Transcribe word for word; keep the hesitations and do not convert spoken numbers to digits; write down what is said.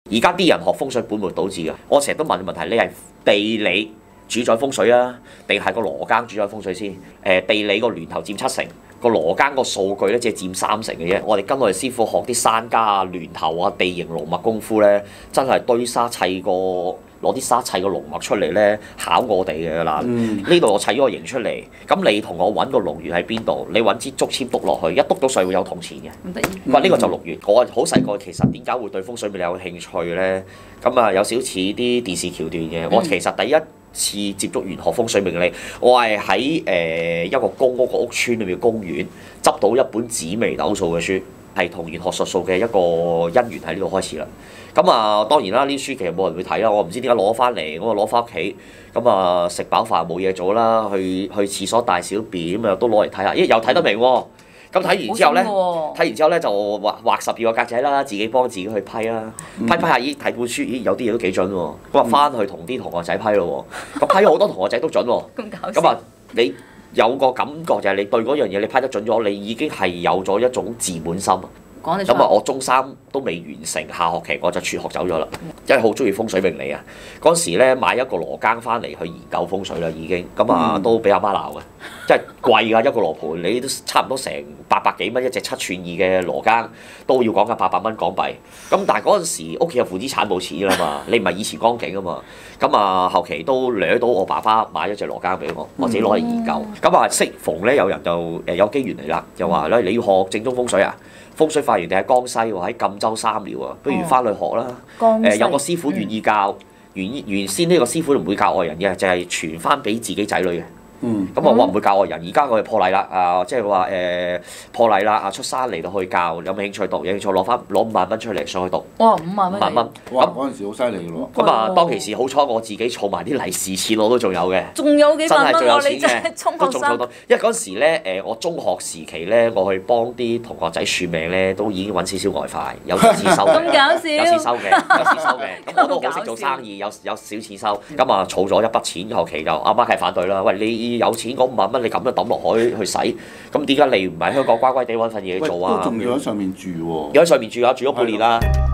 而家啲人學風水本末倒置嘅，我成日都問問題，你係地理主宰風水啊，定係個羅庚主宰風水先？誒，地理個巒頭佔七成，個羅庚個數據咧只係佔三成嘅啫。我哋跟我哋師傅學啲山家啊、巒頭啊、地形龍脈功夫咧，真係堆沙砌個攞啲沙砌個龍脈出嚟咧，考我哋嘅啦。呢度、嗯、我砌咗個形出嚟，咁你同我揾個龍穴喺邊度？你揾支竹籤篤落去，一篤到水會有銅錢嘅。 咁得意。 哇！呢個就龍穴。我好細個，其實點解會對風水命理有興趣咧？咁啊，有少少似啲電視橋段嘅。我其實第一次接觸玄學風水命理，我係喺誒一個公屋個屋村裏面嘅公園執到一本紫微斗數嘅書，係同玄學術數嘅一個因緣喺呢度開始啦。咁啊，當然啦，呢啲書其實冇人會睇啦。我唔知點解攞翻嚟，我攞翻屋企，咁啊食飽飯冇嘢做啦，去去廁所大小便咁啊都攞嚟睇下，咦又睇得明喎。咁睇完之後咧，睇完之後咧就畫畫十二個格仔啦，自己幫自己去批啦，批批下咦睇本書，咦有啲嘢都幾準喎。咁啊翻去同啲同學仔批咯喎，咁批咗好多同學仔都準喎。 咁搞笑。 咁啊，你有個感覺就係你對嗰樣嘢你批得準咗，你已經係有咗一種自滿心。咁啊，我中三都未完成，下學期我就輟學走咗啦，因為好中意風水命理啊。嗰時咧買一個羅庚翻嚟去研究風水啦，已經咁啊都俾阿媽鬧嘅，即係貴㗎一個羅盤，你都差唔多成八百幾蚊一隻七寸二嘅羅庚，都要講緊八百蚊港幣。咁但係嗰陣時屋企有負資產冇錢啦嘛，你唔係以前光景啊嘛。咁啊後期都掠到我爸爸買咗隻羅庚俾我，我自己攞嚟研究。咁啊適逢咧有人就誒有機緣嚟啦，就話咧你要學正宗風水啊。風水發源地喺江西喎，喺贛州三寮啊，不如翻去學啦。誒、呃、有個師傅願意教，原原先呢個師傅唔會教外人嘅，就係傳翻俾自己仔女嘅。嗯，咁我話唔會教外人，而家我哋破例啦，啊，即係話誒破例啦，啊出山嚟到去教，有冇興趣讀？有興趣攞翻攞五萬蚊出嚟上去讀。 哇，五萬蚊！ 五萬蚊， 哇！嗰陣時好犀利嘅喎。 咁啊，當其時好彩我自己儲埋啲利是錢，我都仲有嘅。 仲有幾萬蚊喎！你真係中學生。 因為嗰陣時咧，誒我中學時期咧，我去幫啲同學仔算命咧，都已經揾少少外快，有錢收嘅。 咁搞笑！ 有錢收嘅，有錢收嘅。咁我都好識做生意，有有少錢收。咁啊，儲咗一筆錢，後期就阿媽係反對啦。喂，你有錢嗰五萬蚊，你咁樣抌落海去使，咁點解你唔喺香港乖乖地揾份嘢做啊？ 都仲要喺上面住喎。 有喺上面住啊，住咗半年啦。